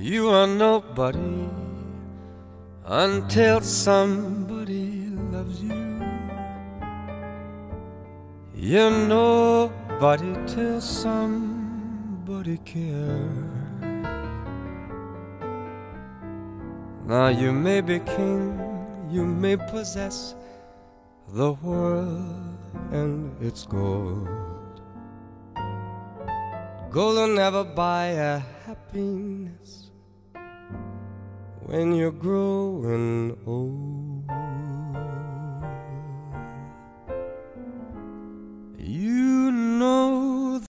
You are nobody until somebody loves you. You're nobody till somebody cares. Now you may be king, you may possess the world and its gold. Gold will never buy a happiness when you're growing old. You know